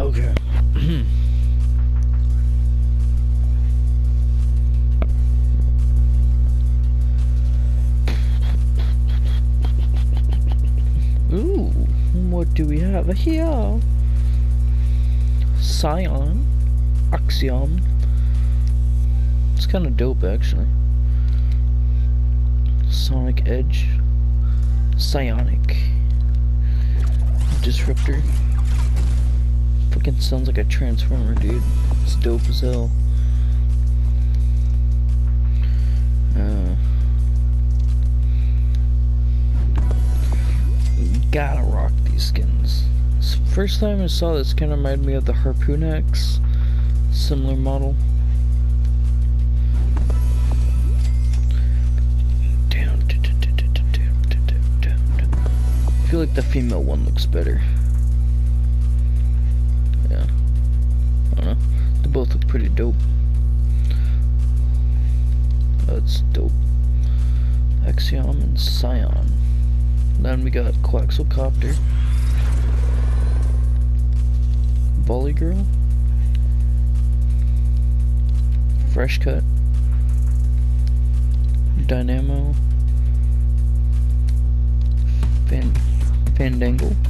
Okay. Ooh, what do we have here? Scion, Axiom. It's kind of dope, actually. Sonic Edge, Psionic, Disruptor. Fucking sounds like a Transformer, dude. It's dope as hell. Gotta rock these skins. First time I saw this, kind of reminded me of the Harpoon X, similar model. I feel like the female one looks better. Yeah, I don't know. They both look pretty dope. That's dope. Axiom and Scion. Then we got Quaxelcopter, Volley Girl, Fresh Cut, Dynamo, Fandangle,